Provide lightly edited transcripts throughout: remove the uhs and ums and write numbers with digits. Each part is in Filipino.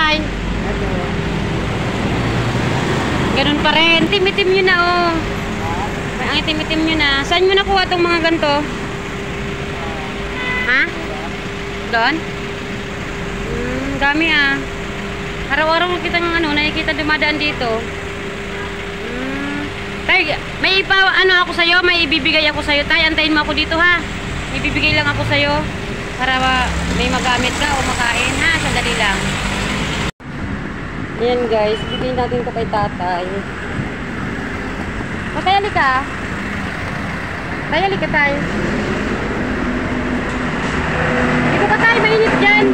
tatay? Ganun pa rin. Itim-itim nyo na, oh. Ang itim-itim nyo na. Saan mo nakuha itong mga ganito? Ha? Doon? Dami ah. Araw-araw mo kitang nakikita dumadaan dito. Tay, may ako sa'yo, may ibibigay ako sa'yo. Tay, antayin mo ako dito ha. Ibibigay lang ako sa'yo para may magamit ka o makain ha. Sandali lang. Ayan guys, bigay natin ito kay tatay. O, tay, halika. Tay, halika tayo. Dito ka tayo, mainit dyan.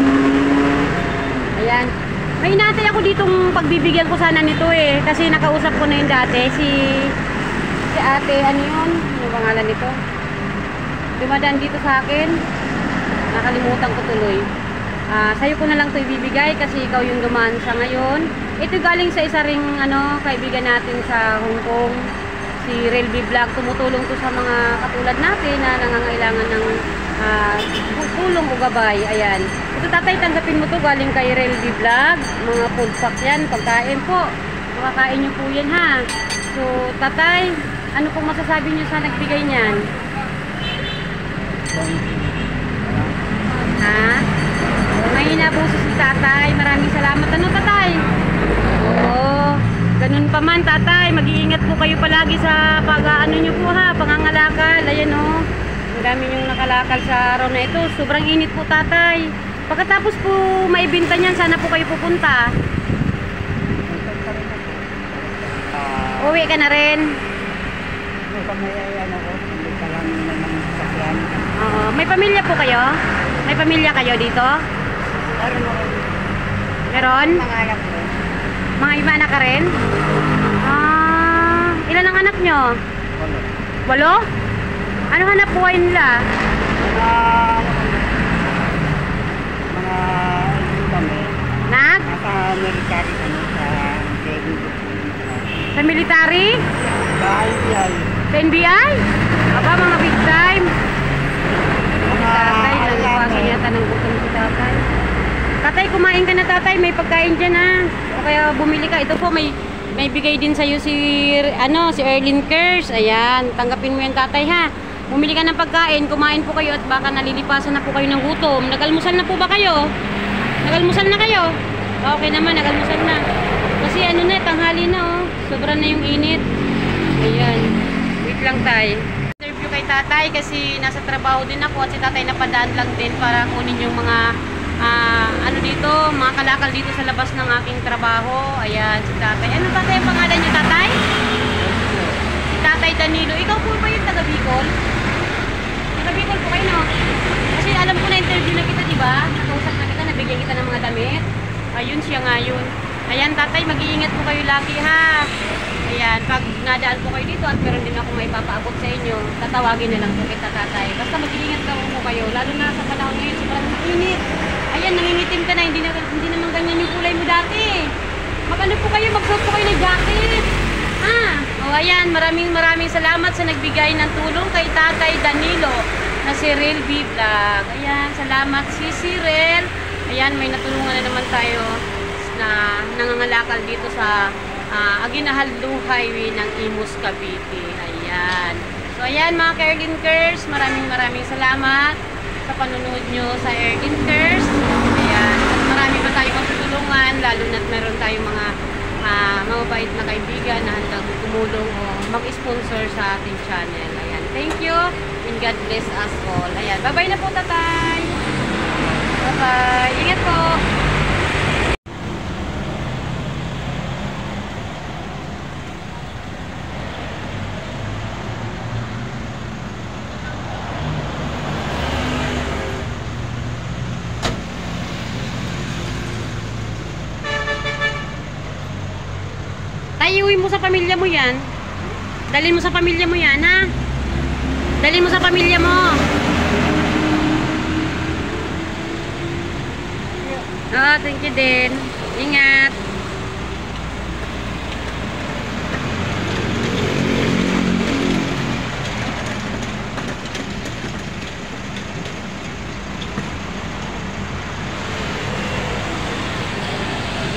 Ayan. May inatay ako ditong pagbibigyan ko sana nito eh. Kasi nakausap ko na yun dati. Si ate, ano yun? Ano pangalan nito? Dumadaan dito sa akin. Nakalimutan ko tuloy. Sa'yo ko na lang ito ibibigay kasi ikaw yung dumaan sa ngayon. Ito galing sa isa ring kaibigan natin sa Hong Kong. Si Relby Vlog. Tumutulong to sa mga katulad natin na nangangailangan ng tulong o gabay. Ayan. Ito tatay, tanggapin mo to galing kay Relby Vlog. Mga food pack yan, pagkain po. Makakain nyo po yan ha. So tatay, ano pong masasabi nyo sa nagbigay niyan? Ha? May inabuso si tatay. Maraming salamat. Ano tatay? Oo. Ganun pa man tatay. Mag-iingat po kayo palagi sa pag-ano nyo po ha. Pangangalakal. Ayan o. Ang dami yung nakalakal sa araw na ito. Sobrang init po tatay. Pagkatapos po maibinta niyan, sana po kayo pupunta. Uwi ka na rin. May pamilya po kayo? May pamilya kayo dito? Meron? Mga anak ko. Mga iba anak ka rin? Ilan ang anak nyo? 8. 8? Ano hanap buhay nila? Nasa military kami sa military? Sa NBI. Sa NBI? Aba, mga big time. Tatay, naliwasan yata ng gutom si tatay. Tatay, kumain ka na tatay. May pagkain dyan ha. O kaya bumili ka. Ito po, may bigay din sa'yo si Erlyn Kers. Ayan, tanggapin mo yan tatay ha. Bumili ka ng pagkain, kumain po kayo at baka nalilipasan na po kayo ng gutom. Nagalmusal na po ba kayo? Nagalmusal na kayo? Okay naman, nagalmusal na. Kasi tanghali na oh. Sobra na yung init. Ayan. Wait lang tayo. Interview kay tatay kasi nasa trabaho din ako at si tatay napadaan lang din para kunin yung mga dito, mga kalakal dito sa labas ng aking trabaho. Ayan, si tatay. Ano tatay ang pangalan niyo tatay? Si Tatay Danilo. Ikaw po ba yung taga Bicol? Taga Bicol po kayo no? Kasi alam ko na interview na kita diba? Nakausap na kita, nabigyan kita ng mga damit. Ayun siya nga yun. Ayan tatay, mag-iingat po kayo lagi ha. Ayan, pag nadaan po kayo dito at meron din ako may papaabot sa inyo, tatawagin na lang po kita tatay. Basta mag-iingat ka po kayo, lalo na sa panahon ngayon, sobrang mainit. Ayan, nangingitim ka na, hindi naman ganyan yung kulay mo dati. Mag-ano po kayo, mag-suot po kayo ng jacket. O ayan, maraming salamat sa nagbigay ng tulong kay Tatay Danilo na si Relby Vlog. Ayan, salamat si Rel. Ayan, may natulungan na naman tayo na nangangalakal dito sa Aguinaldo Highway ng Imus, Cavite. Ayan. So ayan mga ka-Erlyn Kers, maraming salamat sa panunod nyo sa Erlyn Kers. Ayan. At marami pa tayong matutulungan, lalo na't meron tayong mga mababait na kaibigan na handang tumulong o mag-sponsor sa ating channel. Ayan. Thank you and God bless us all. Ayan. Bye-bye na po tatay. Bye-bye. Ingat po. Iuwi mo sa pamilya mo yan. Dalhin mo sa pamilya mo yan, ha? Dalhin mo sa pamilya mo. Oh, thank you din. Ingat.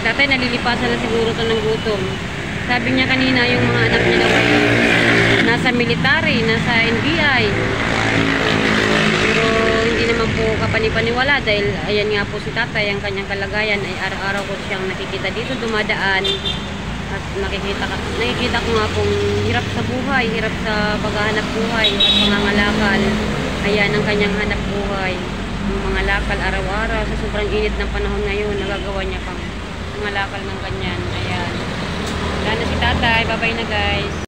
tatay nalilipasan na siguro to ng gutom. Sabi niya kanina yung mga anak niya daw ay nasa military, nasa NBI. Pero hindi naman po kapanipaniwala dahil ayan nga po si tatay, ang kanyang kalagayan ay araw-araw ko siyang nakikita dito dumadaan. At nakikita ko nga pong hirap sa buhay, hirap sa paghahanap buhay at pangangalakal. Ayan ang kanyang hanap buhay. Ang mga lakal araw-araw sa sobrang init ng panahon ngayon, nagagawa niya pang mangalakal ng kanyan. Ayan. Wala na si tatay. Bye-bye na guys.